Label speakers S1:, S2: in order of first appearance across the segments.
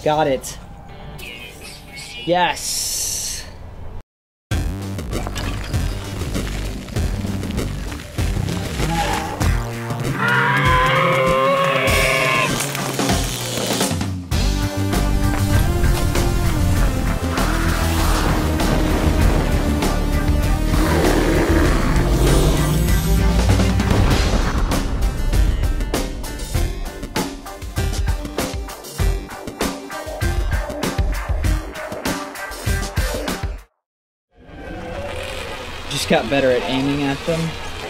S1: Got it. Yes. Just got better at aiming at them.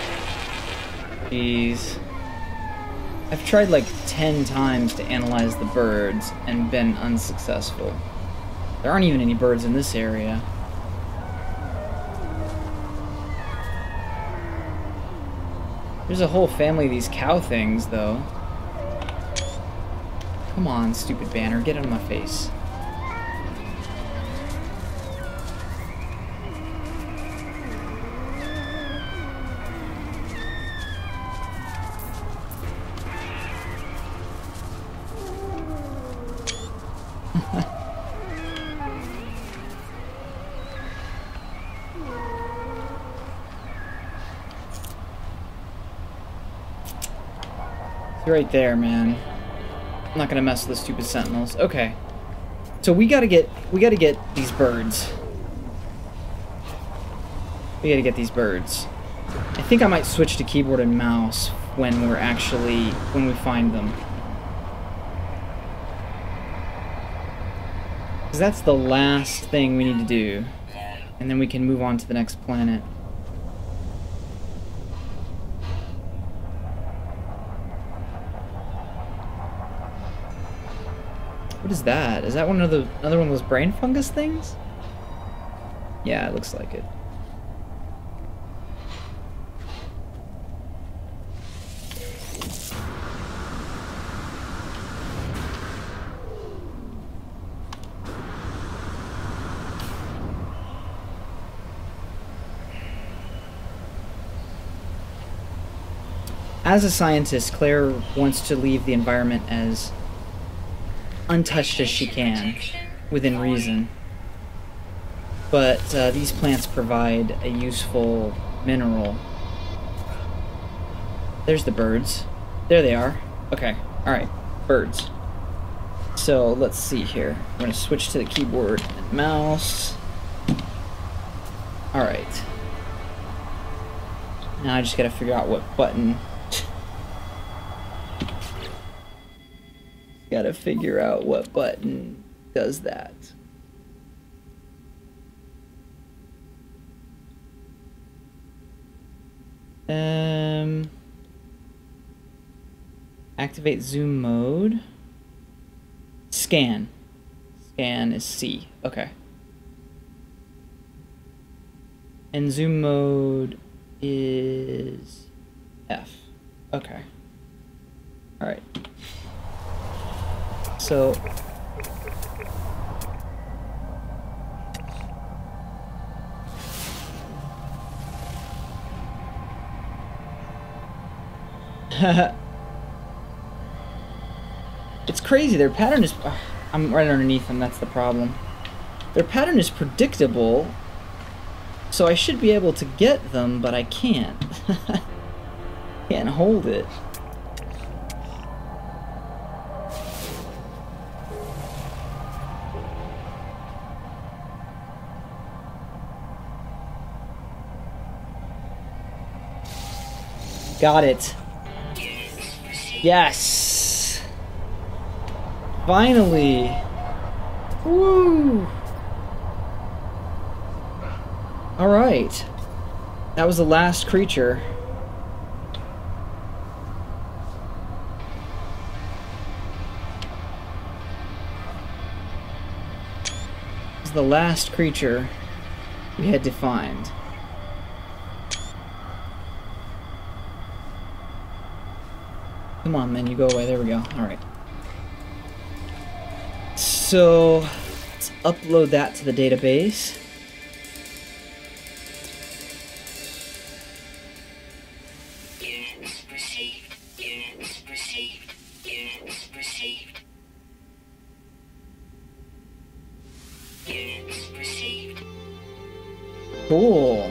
S1: Jeez. I've tried like 10 times to analyze the birds and been unsuccessful. There aren't even any birds in this area. There's a whole family of these cow things, though. Come on, stupid banner, get out of my face. Right there, man. I'm not gonna mess with the stupid sentinels. Okay. So we gotta get these birds. We gotta get these birds. I think I might switch to keyboard and mouse when we find them. Because that's the last thing we need to do. And then we can move on to the next planet. What is that? Is that another one of those brain fungus things? Yeah, it looks like it. As a scientist, Claire wants to leave the environment as untouched as she can, within reason. But these plants provide a useful mineral. There's the birds. There they are. Okay, alright, birds. So let's see here. I'm going to switch to the keyboard and mouse. Alright. Now I just got to figure out what button. Gotta figure out what button does that. Activate zoom mode. Scan. Scan is C. Okay. And zoom mode is F. Okay. Alright. So it's crazy. Their pattern is... I'm right underneath them, that's the problem. Their pattern is predictable, so I should be able to get them, but I can't. Can't hold it. Got it. Yes! Finally! Woo! Alright. That was the last creature. This is the last creature we had to find. Come on, man, you go away. There we go. Alright. So, let's upload that to the database. Cool.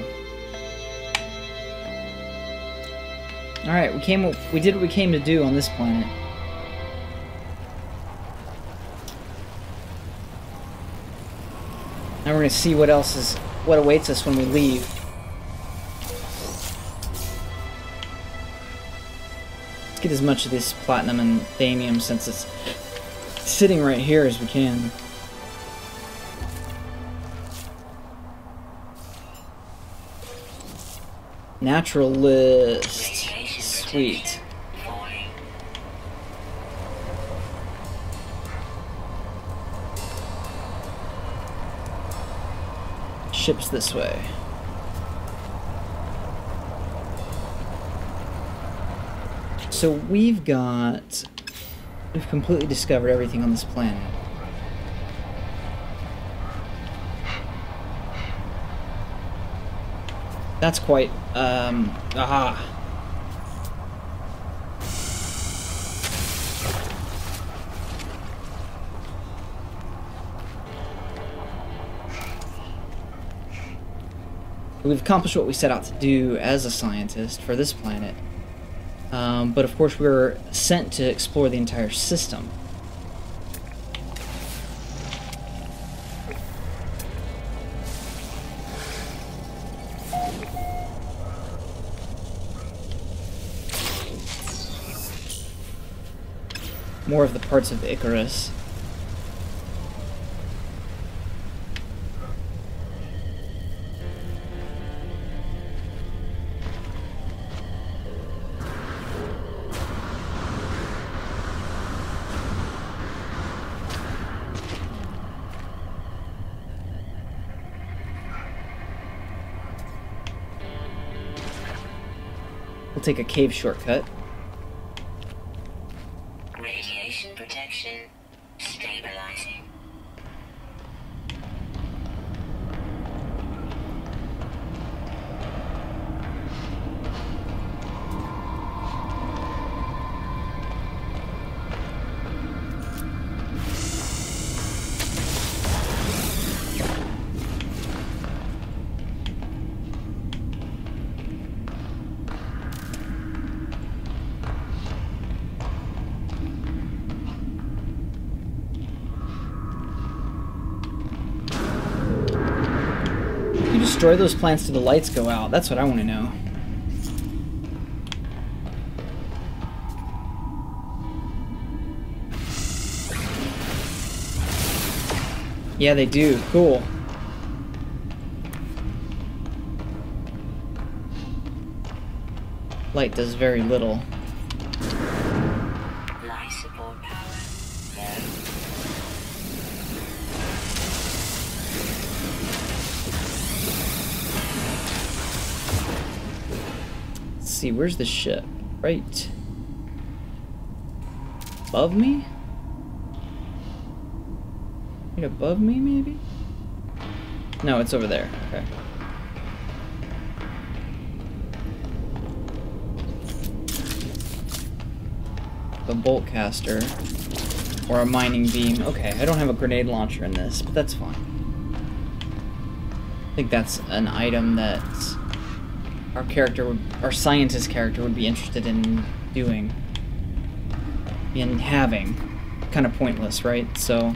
S1: Alright, we did what we came to do on this planet. Now we're gonna see what awaits us when we leave. Let's get as much of this platinum and thamium, since it's sitting right here, as we can. Naturalist. Sweet. Ships this way. So we've completely discovered everything on this planet. That's quite, aha. We've accomplished what we set out to do as a scientist for this planet. But of course we were sent to explore the entire system. More of the parts of Icarus. We'll take a cave shortcut.
S2: Radiation protection stabilizing.
S1: You destroy those plants till the lights go out. That's what I want to know. Yeah, they do. Cool. Light does very little.
S2: Life support power low.
S1: Let's see, where's the ship? Right above me? Right above me, maybe? No, it's over there. Okay. The bolt caster. Or a mining beam. Okay, I don't have a grenade launcher in this, but that's fine. I think that's an item that our scientist character would be interested in doing. In having. Kind of pointless, right? So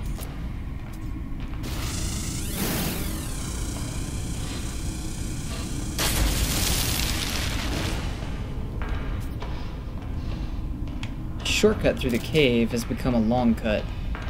S1: shortcut through the cave has become a long cut.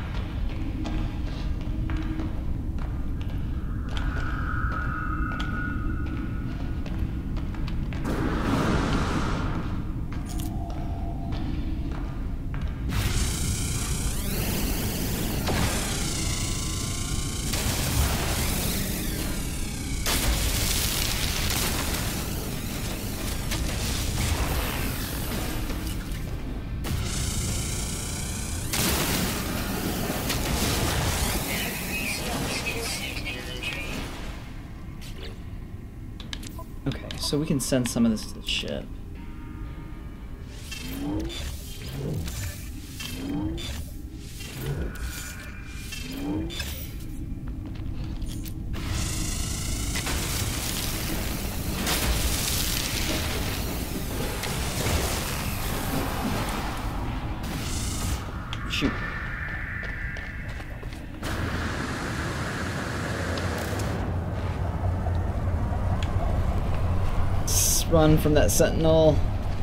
S1: Okay, so we can send some of this to the ship. shoot. Let's run from that sentinel.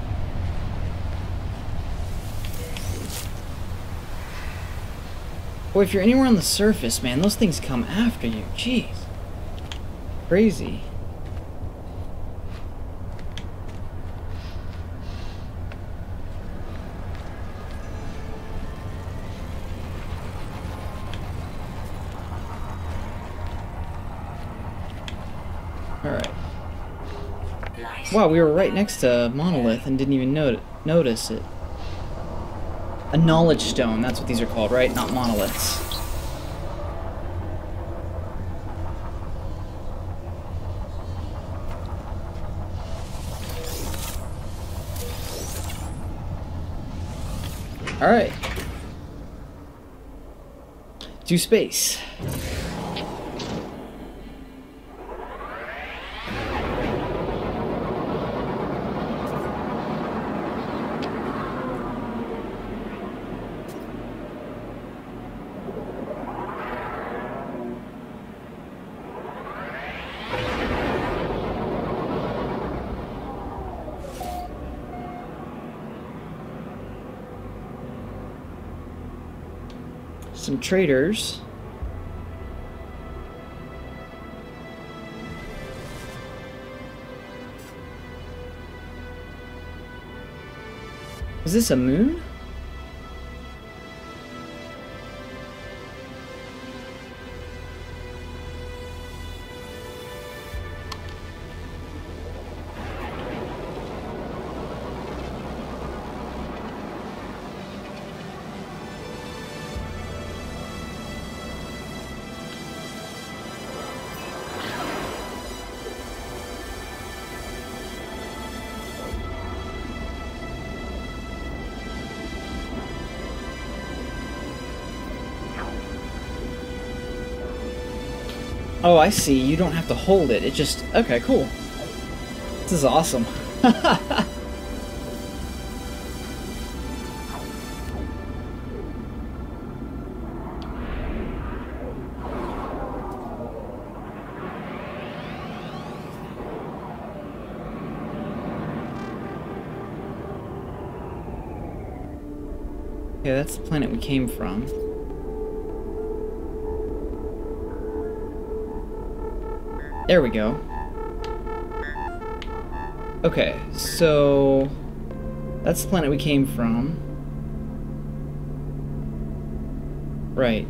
S1: Boy, if you're anywhere on the surface, man, those things come after you. Jeez. Crazy. Alright. Wow, we were right next to Monolith and didn't even notice it. A knowledge stone, that's what these are called, right? Not monoliths. Alright. To space. Some traders. Is this a moon? Oh, I see. You don't have to hold it. It just... Okay, cool. This is awesome. Okay, that's the planet we came from. There we go. Okay, so that's the planet we came from. Right.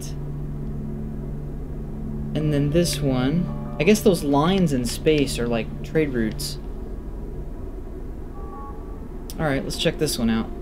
S1: And then this one, I guess those lines in space are like trade routes. Alright, let's check this one out.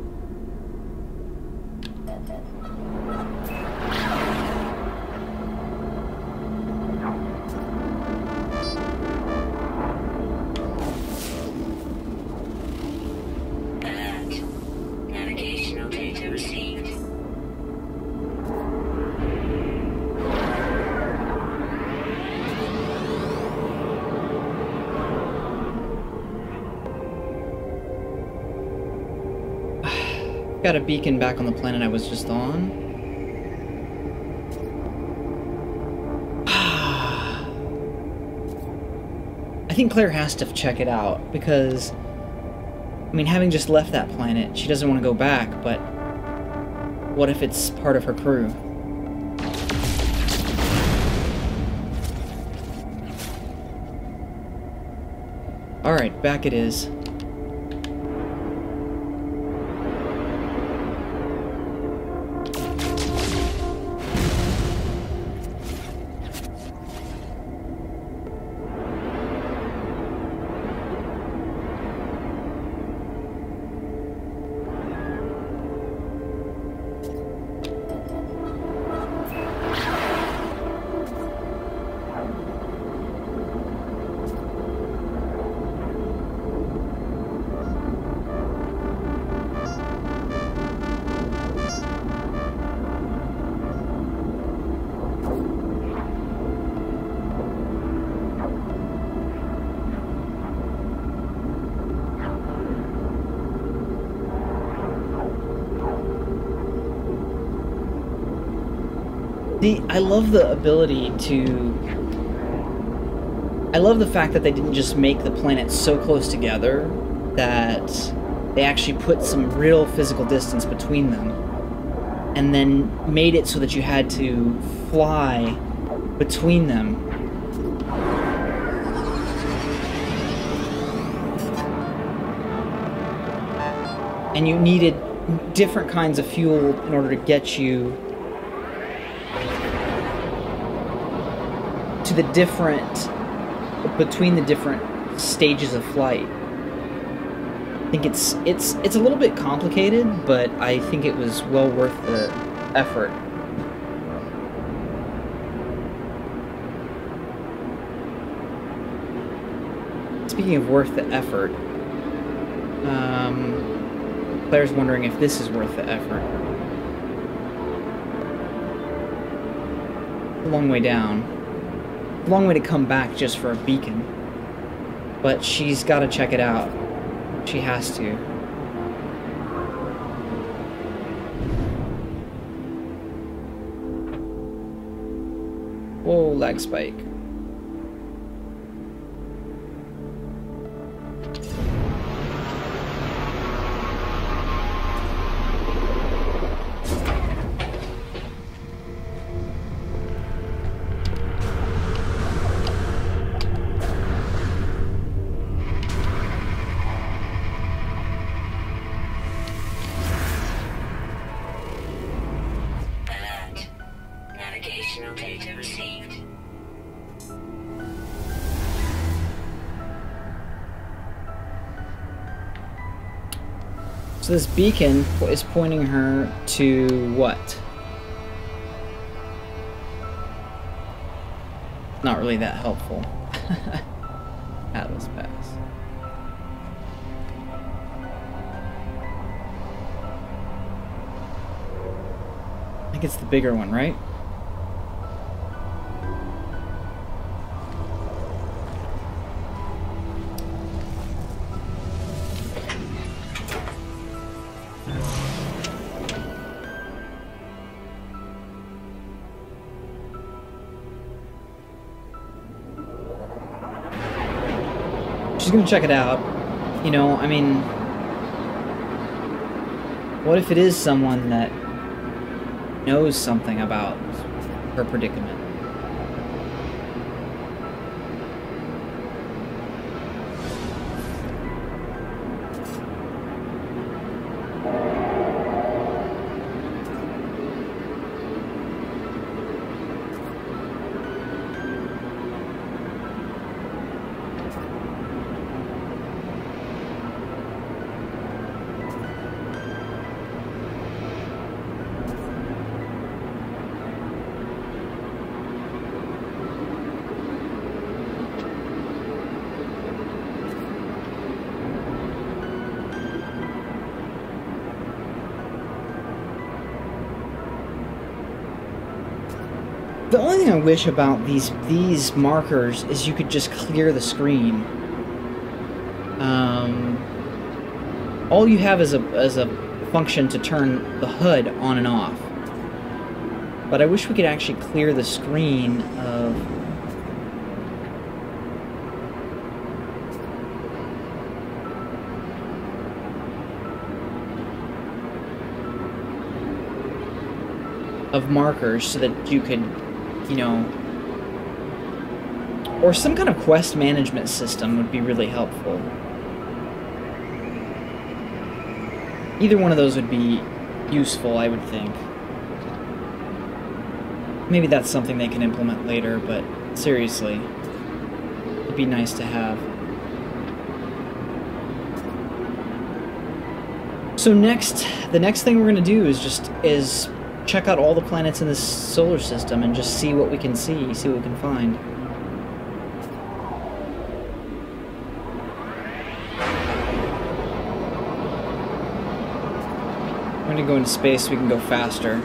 S1: Got a beacon back on the planet I was just on. I think Claire has to check it out because, I mean, having just left that planet, she doesn't want to go back, but what if it's part of her crew? Alright, back it is. I love the ability to... I love the fact that they didn't just make the planets so close together that they actually put some real physical distance between them, and then made it so that you had to fly between them. And you needed different kinds of fuel in order to get you to the different... between the different stages of flight. I think it's a little bit complicated, but I think it was well worth the effort. Speaking of worth the effort, Claire's wondering if this is worth the effort. A long way down. A long way to come back just for a beacon. But she's got to check it out. She has to. Whoa, lag spike. So this beacon is pointing her to what? Not really that helpful. Atlas Pass. I think it's the bigger one, right? She's gonna check it out. You know, I mean, what if it is someone that knows something about her predicament? The only thing I wish about these markers is you could just clear the screen. All you have is a function to turn the HUD on and off. But I wish we could actually clear the screen of markers so that you could, you know, or some kind of quest management system would be really helpful. Either one of those would be useful, I would think. Maybe that's something they can implement later, but seriously, it'd be nice to have. So the next thing we're gonna do is check out all the planets in this solar system and just see what we can see what we can find. We're gonna go into space so we can go faster.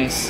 S1: Nice.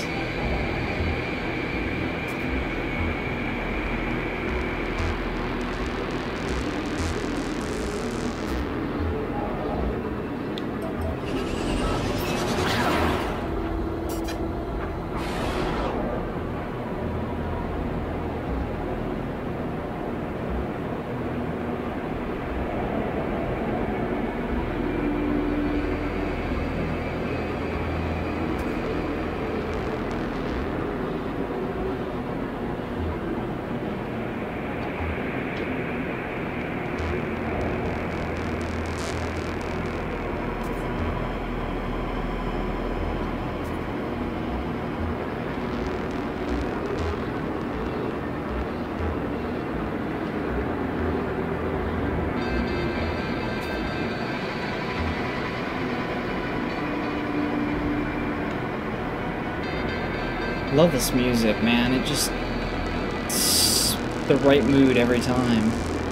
S1: Love this music, man. It just... it's the right mood every time.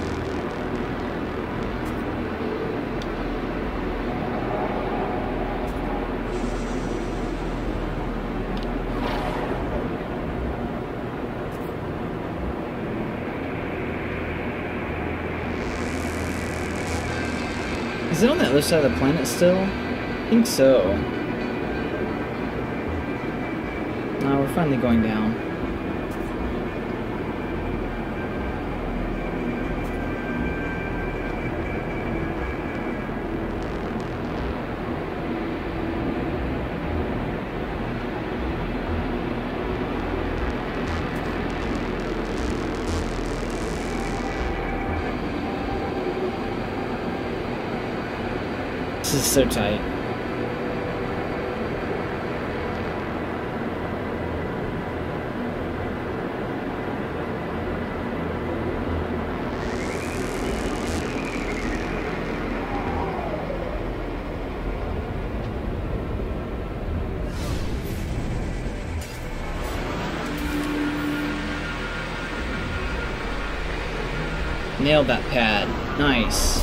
S1: Is it on the other side of the planet still? I think so. No, we're finally going down. This is so tight. Nailed that pad. Nice.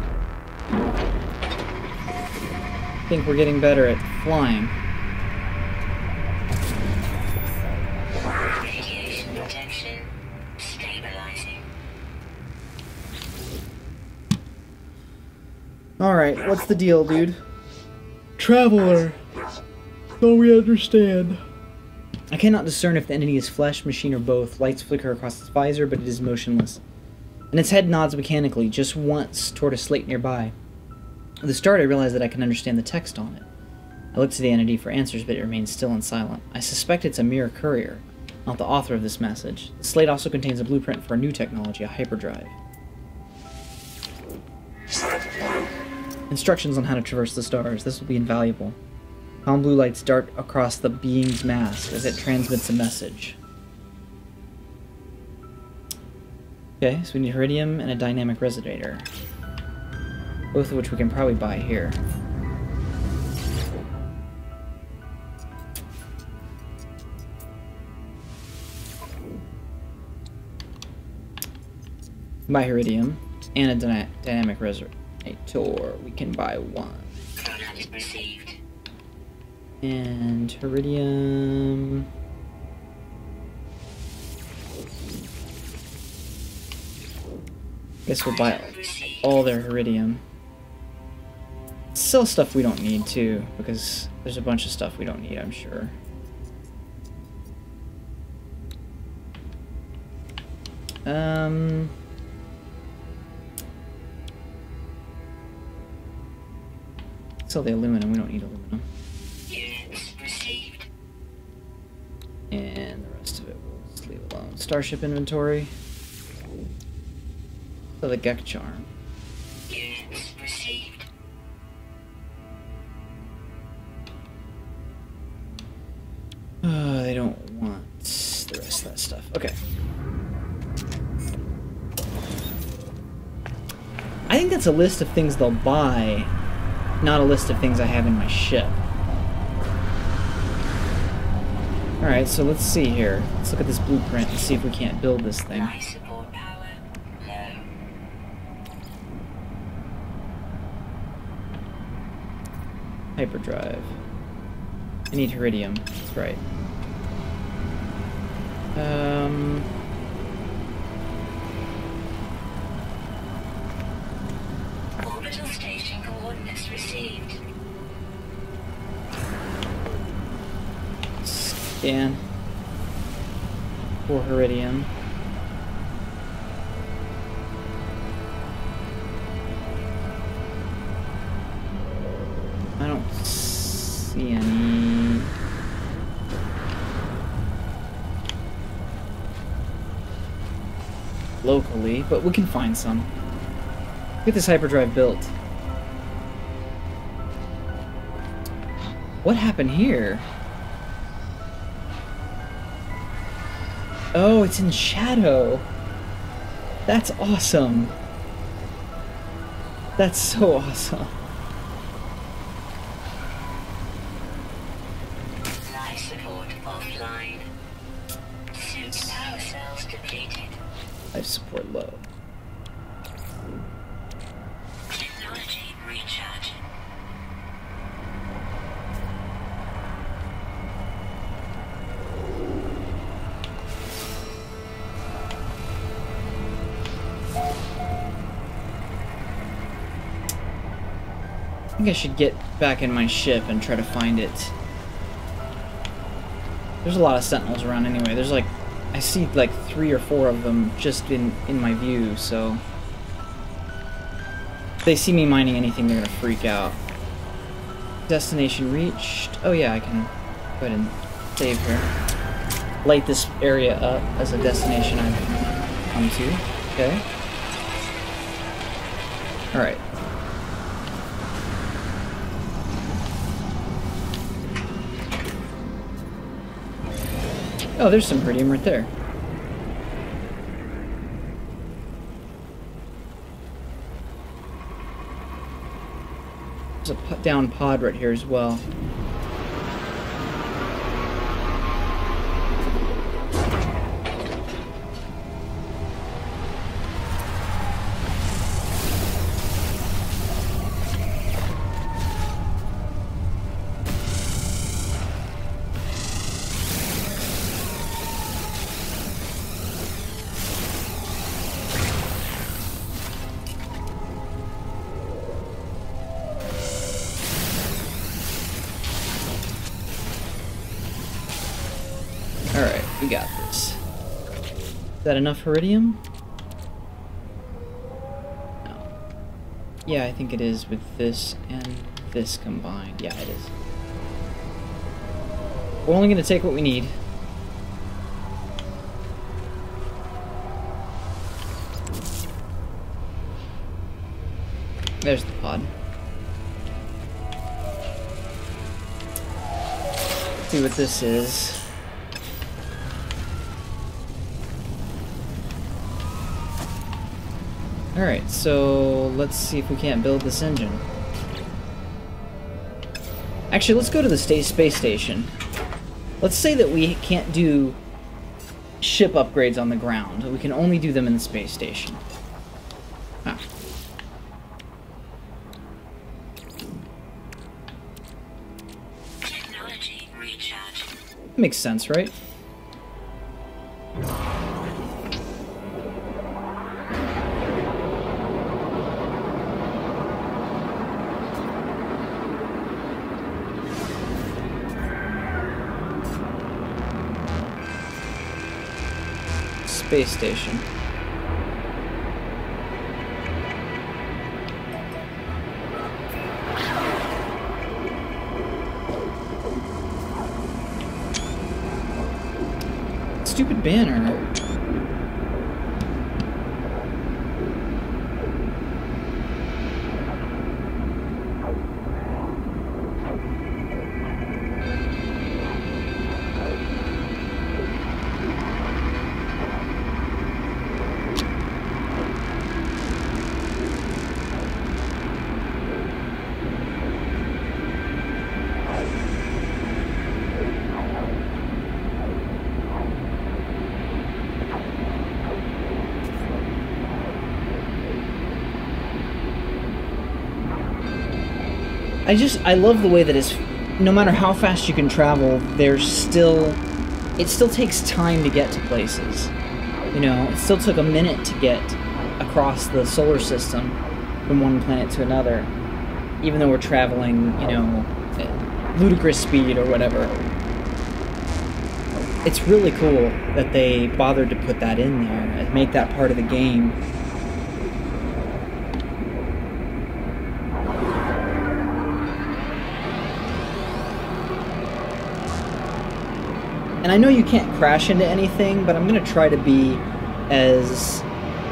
S1: I think we're getting better at flying.
S2: Radiation protection stabilizing.
S1: Alright, what's the deal, dude? Traveler. So we understand. I cannot discern if the entity is flesh, machine, or both. Lights flicker across its visor, but it is motionless. And its head nods mechanically, just once, toward a slate nearby. At the start, I realized that I can understand the text on it. I look to the entity for answers, but it remains still and silent. I suspect it's a mere courier, not the author of this message. The slate also contains a blueprint for a new technology, a hyperdrive. Instructions on how to traverse the stars. This will be invaluable. Calm blue lights dart across the being's mask as it transmits a message. Okay, so we need iridium and a dynamic resonator. Both of which we can probably buy here. Buy iridium and a dynamic resonator. We can buy one.
S2: Product received.
S1: And iridium. Guess we'll buy all their iridium. Sell stuff we don't need too, because there's a bunch of stuff we don't need, I'm sure. Sell the aluminum, we don't need aluminum.
S2: Units received.
S1: And the rest of it we'll just leave alone. Starship inventory. So the Gek charm.
S2: Units received.
S1: They don't want the rest of that stuff. Okay. I think that's a list of things they'll buy, not a list of things I have in my ship. Alright, so let's see here. Let's look at this blueprint and see if we can't build this thing.
S2: Life support power low.
S1: Hyperdrive. I need iridium. That's right.
S2: Orbital station coordinates received.
S1: Scan for iridium. I don't see any. Locally, but we can find some. Get this hyperdrive built. What happened here? Oh, it's in shadow. That's awesome. That's so awesome.
S2: Life support offline. Suit power cells depleted.
S1: Life support low.
S2: Technology recharging.
S1: I think I should get back in my ship and try to find it. There's a lot of sentinels around anyway. There's like, I see like 3 or 4 of them just in my view, so if they see me mining anything, they're gonna freak out. Destination reached. Oh yeah, I can go ahead and save here. Light this area up as a destination I've come to. Okay. Alright. Oh, there's some iridium right there. There's a down pod right here as well. Alright, we got this. Is that enough iridium? No. Yeah, I think it is with this and this combined. Yeah, it is. We're only going to take what we need. There's the pod. Let's see what this is. Alright, so let's see if we can't build this engine. Actually, let's go to the space station. Let's say that we can't do ship upgrades on the ground. We can only do them in the space station. Ah.
S2: Technology recharging.
S1: Makes sense, right? Space station. Stupid banner. I love the way that his no matter how fast you can travel, there's still... It still takes time to get to places. You know, it still took a minute to get across the solar system from one planet to another, even though we're traveling, you know, at ludicrous speed or whatever. It's really cool that they bothered to put that in there and make that part of the game. And I know you can't crash into anything, but I'm going to try to be as...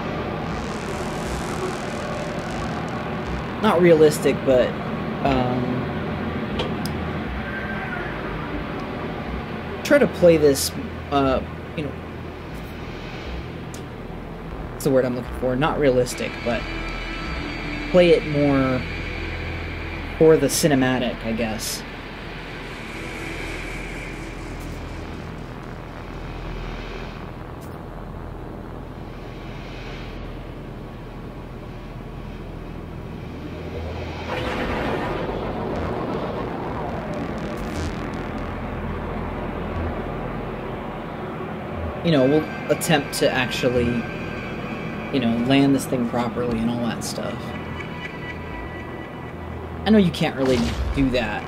S1: not realistic, but... try to play this, you know... what's the word I'm looking for? Not realistic, but... play it more... for the cinematic, I guess. You know, we'll attempt to actually, you know, land this thing properly and all that stuff. I know you can't really do that.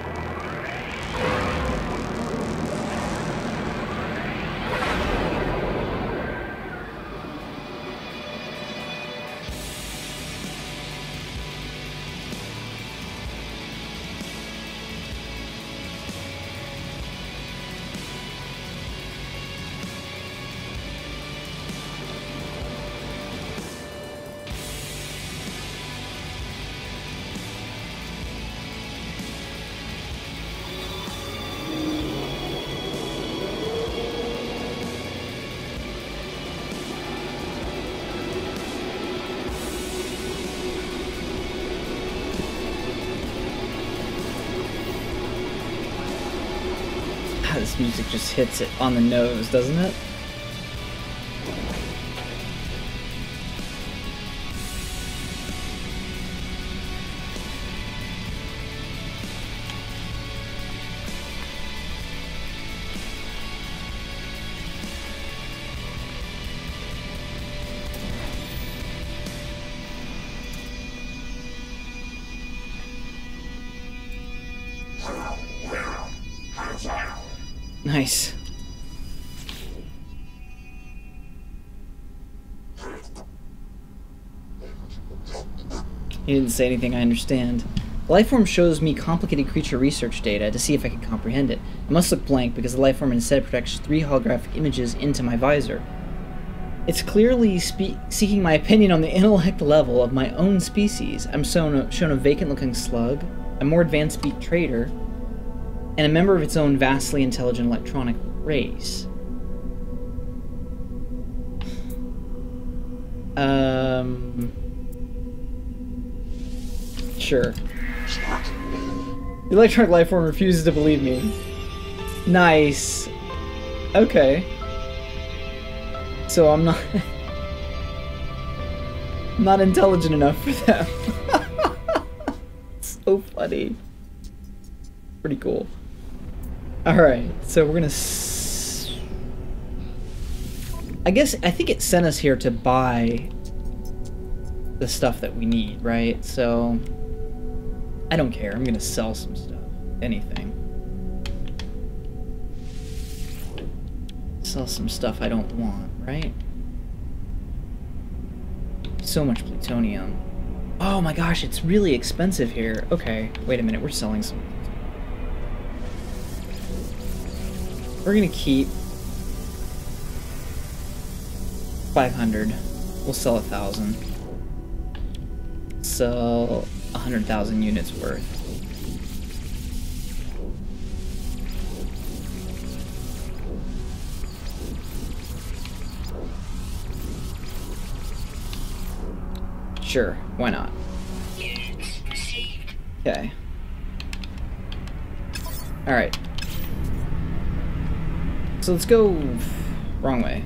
S1: This music just hits it on the nose, doesn't it? Nice. He didn't say anything I understand. The lifeform shows me complicated creature research data to see if I can comprehend it. It must look blank because the lifeform instead projects 3 holographic images into my visor. It's clearly seeking my opinion on the intellect level of my own species. I'm shown a vacant-looking slug, a more advanced beak trader, and a member of its own vastly intelligent electronic race. Sure. The electronic lifeform refuses to believe me. Nice. Okay. So I'm not... not intelligent enough for them. So funny. Pretty cool. Alright, so we're gonna... I think it sent us here to buy the stuff that we need, right? So... I don't care, I'm gonna sell some stuff. Anything. Sell some stuff I don't want, right? So much plutonium. Oh my gosh, it's really expensive here. Okay, wait a minute, we're selling some. We're gonna keep 500. We'll sell 1,000. Sell 100,000 units worth. Sure, why not? Okay. Alright. So let's go... wrong way.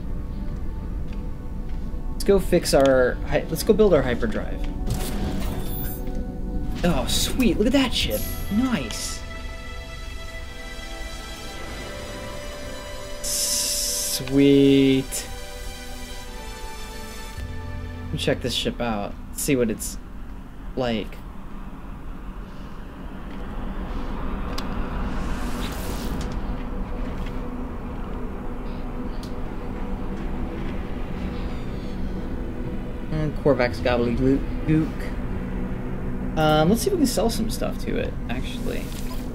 S1: Let's go fix our... let's go build our hyperdrive. Oh, sweet. Look at that ship. Nice. Sweet. Let me check this ship out. See what it's like. And Korvax gobbledygook. Let's see if we can sell some stuff to it, actually.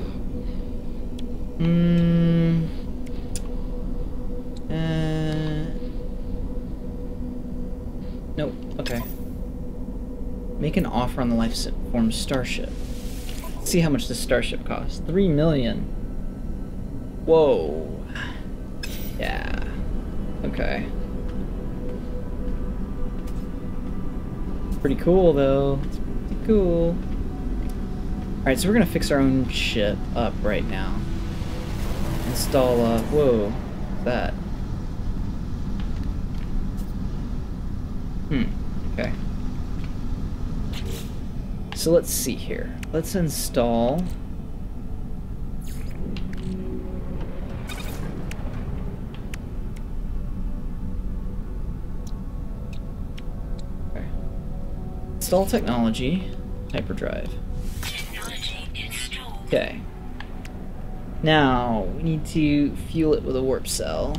S1: Nope. Okay. Make an offer on the life form starship. Let's see how much this starship costs. 3 million. Whoa. Yeah. Okay. Pretty cool, though. It's pretty cool. Alright, so we're gonna fix our own ship up right now. Install, whoa. What's that? Okay. So let's see here. Let's install... Okay. Install technology, hyperdrive.
S2: Technology installed.
S1: Okay. Now, we need to fuel it with a warp cell.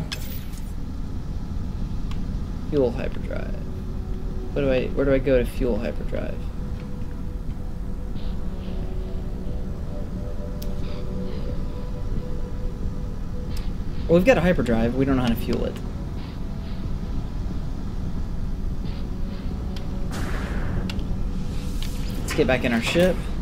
S1: Fuel hyperdrive. Where do I go to fuel hyperdrive? Well, we've got a hyperdrive, we don't know how to fuel it. Let's get back in our ship.